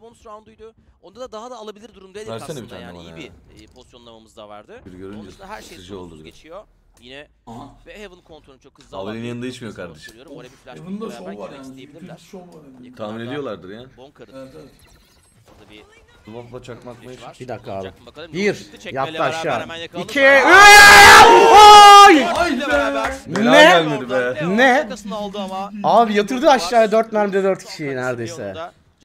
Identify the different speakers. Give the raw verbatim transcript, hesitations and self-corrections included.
Speaker 1: bonus rounduydu. Onda da daha da alabilir durumdaydık
Speaker 2: Versene bir
Speaker 1: aslında
Speaker 2: tane
Speaker 1: yani
Speaker 2: bana
Speaker 1: iyi
Speaker 2: ya.
Speaker 1: bir e, pozisyonlamamız da vardı.
Speaker 2: Bir görünce
Speaker 1: Onun dışında her şey
Speaker 2: sıkıcı oldu
Speaker 1: sorunsuz
Speaker 2: biraz.
Speaker 1: geçiyor. Yine
Speaker 3: Aha.
Speaker 1: ve Heaven kontrolünü çok hızlı
Speaker 2: Havalinin
Speaker 1: alan bir
Speaker 2: yanında içmiyor
Speaker 1: skor
Speaker 2: kardeşim.
Speaker 1: görüyorum. Oraya bir flash
Speaker 3: Heaven'da
Speaker 1: beraber
Speaker 3: show var
Speaker 1: girmek
Speaker 3: yani.
Speaker 1: isteyebilirler.
Speaker 3: Kötü show var yani.
Speaker 2: Tahmin
Speaker 1: Yakınlarda
Speaker 2: ediyorlardır ya.
Speaker 1: Bonkar'ın
Speaker 3: Evet evet.
Speaker 1: burada bir
Speaker 2: Duvapla çakmak mı?
Speaker 1: flash'i var.
Speaker 4: Bir dakika abi.
Speaker 1: Olacak mı bakalım?
Speaker 4: Bir,
Speaker 1: Çıktı, çekmeyle
Speaker 4: yattı
Speaker 1: beraber
Speaker 4: aşağı.
Speaker 1: hemen yakaladı.
Speaker 4: İki,
Speaker 1: Aa!
Speaker 4: Oy!
Speaker 1: Haydi beraber.
Speaker 2: Bela
Speaker 4: Ne?
Speaker 2: gelmedi be.
Speaker 1: Leon
Speaker 4: Ne?
Speaker 1: arkasını aldı ama.
Speaker 4: Abi yatırdı aşağıya dört mermide dört kişiyi neredeyse.
Speaker 1: Leon'un da